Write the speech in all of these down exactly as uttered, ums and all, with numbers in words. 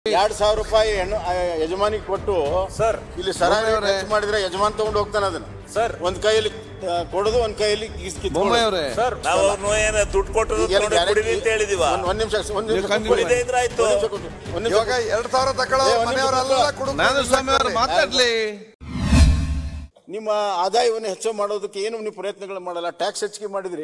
ಎರಡು ಸಾವಿರ ರೂಪಾಯಿ ಹೆಣ್ಣು ಯಜಮಾನಿಗೆ ಕೊಟ್ಟು ಸರ್ ಇಲ್ಲಿ ಸರಾಯಿ ಖರ್ಚು ಮಾಡಿದ್ರೆ ಯಜಮಾನ್ ತಗೊಂಡು ಹೋಗ್ತಾನೆ ಅದನ್ನ ಸರ್ ಒಂದ್ ಕೈಯಲ್ಲಿ ಕೊಡೋದು ಒಂದ್ ಕೈಯಲ್ಲಿ ಸರ್ ನಾವು ಅವ್ರನ್ನ ಏನ ದುಡ್ಡು ಕೊಟ್ಟರು ಕುಡಿರಿ ಅಂತ ಹೇಳಿದೀವ ಒಂದ್ ನಿಮಿಷ ಒಂದ್ ನಿಮಿಷ ಕುಡಿದೇ ಇದ್ರೆ ಆಯ್ತು ಇವಾಗ ಎರಡು ಸಾವಿರ ತಕೊಳ್ಳೋ ಮನೆಯವರೆಲ್ಲ ಕುಡಿದು ನಾನು ಸ್ವಾಮಿ ಅವರು ಮಾತಾಡ್ಲಿ ನಿಮ್ಮ ಆದಾಯವನ್ನು ಹೆಚ್ಚು ಮಾಡೋದಕ್ಕೆ ಏನು ನೀವು ಪ್ರಯತ್ನಗಳು ಮಾಡಲ್ಲ ಟ್ಯಾಕ್ಸ್ ಹೆಚ್ಚಿಗೆ ಮಾಡಿದ್ರಿ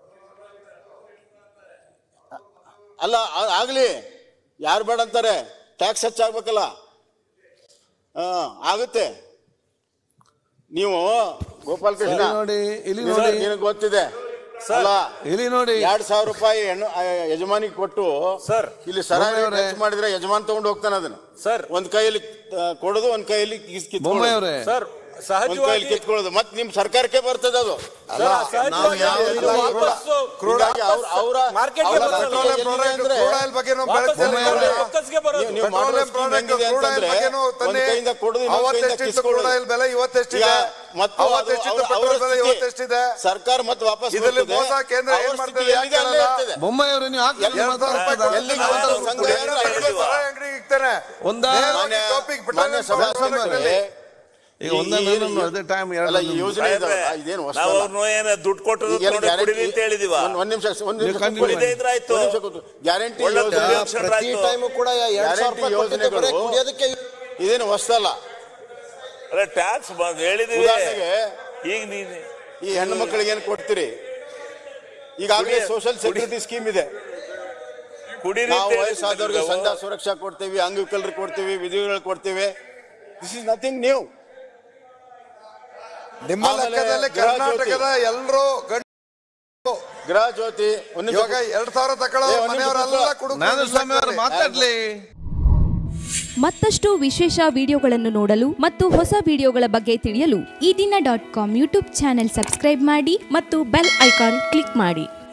ಅಲ್ಲ ಆಗ್ಲಿ ಯಾರು ಬೇಡ ಅಂತಾರೆ ಟ್ಯಾಕ್ಸ್ ಹೆಚ್ಚಾಗ್ಬೇಕಲ್ಲ ಹಾ ಆಗುತ್ತೆ ನೀವು ಗೋಪಾಲ್ ಕೃಷ್ಣ ನೋಡಿ ಇಲ್ಲಿ ನೋಡಿ ನಿನಗೆ ಗೊತ್ತಿದೆ ಅಲ್ಲ ಇಲ್ಲಿ ನೋಡಿ ಎರಡ್ ಸಾವಿರ ರೂಪಾಯಿ ಹೆಣ್ಣು ಯಜಮಾನಿಗೆ ಕೊಟ್ಟು ಸರ್ ಇಲ್ಲಿ ಸರಾಯಿ ಖರ್ಚು ಮಾಡಿದ್ರೆ ಯಜಮಾನ್ ತಗೊಂಡು ಹೋಗ್ತಾನೆ ಅದನ್ನ ಸರ್ ಒಂದ್ ಕೈಯಲ್ಲಿ ಕೊಡೋದು ಒಂದ್ ಕೈಯಲ್ಲಿ ಸರ್ ಸಹಜವಾಗಿ ಕಿತ್ಕೊಳ್ಳೋದು ಮತ್ತೆ ನಿಮ್ ಸರ್ಕಾರಕ್ಕೆ ಬರ್ತದೆ ಅದು ಸರ್ಕಾರ ಮತ್ತೆ ವಾಪಸ್ ಬೊಮ್ಮಾಯಿಯವರು ನೀವು ಈಗ ಒಂದೇ ಟೈಮ್ ಯೋಜನೆ ದುಡ್ಡು ಕೊಟ್ಟರು ಕುಡಿರಿ ಅಂತ ಹೇಳಿದೀವ ಒಂದ್ ನಿಮಿಷ ಒಂದ್ ನಿಮಿಷ ಕುಡಿದೇ ಇದ್ರೆ ಆಯ್ತು ಗ್ಯಾರಂಟಿ ಕೂಡ ಯೋಜನೆಗಳು ಇದೇನು ಹೊಸದಲ್ಲ ಟ್ಯಾಕ್ಸ್ ಹೇಳಿದೀವಿ ಈಗ ನೀನು ಈ ಹೆಣ್ಣು ಮಕ್ಕಳಿಗೆ ಏನ್ ಕೊಡ್ತೀರಿ ಈಗಾಗಲೇ ಸೋಷಿಯಲ್ ಸೆಕ್ಯೂರಿಟಿ ಸ್ಕೀಮ್ ಇದೆ ನಾವು ವಯಸ್ಸಾದವ್ರಿಗೆ ಸಂಧ್ಯಾ ಸುರಕ್ಷಾ ಕೊಡ್ತೀವಿ ಅಂಗವಿಕಲರಿಗೆ ಕೊಡ್ತೀವಿ ವಿಧವೆಗಳು ಕೊಡ್ತೀವಿ ದಿಸ್ ಇಸ್ ನಥಿಂಗ್ ನ್ಯೂ ನಿಮ್ಮ ಲೆಕ್ಕದಲ್ಲಿ ಕರ್ನಾಟಕದ ಎಲ್ಲರೂ ಗೃಹ ಜ್ಯೋತಿ ಇವಾಗ ಎರಡು ಸಾವಿರ ತಕೊಳ್ಳೋ ಮನೆಯವರೆಲ್ಲ ಕುಡಿದು ನಾನು ಸ್ವಾಮಿ ಅವರು ಮಾತಾಡ್ಲಿ ಮತ್ತಷ್ಟು ವಿಶೇಷ ವಿಡಿಯೋಗಳನ್ನು ನೋಡಲು ಮತ್ತು ಹೊಸ ವಿಡಿಯೋಗಳ ಬಗ್ಗೆ ತಿಳಿಯಲು Ee Dina dot com YouTube channel subscribe ಮಾಡಿ ಮತ್ತು ಬೆಲ್ ಐಕಾನ್ ಕ್ಲಿಕ್ ಮಾಡಿ.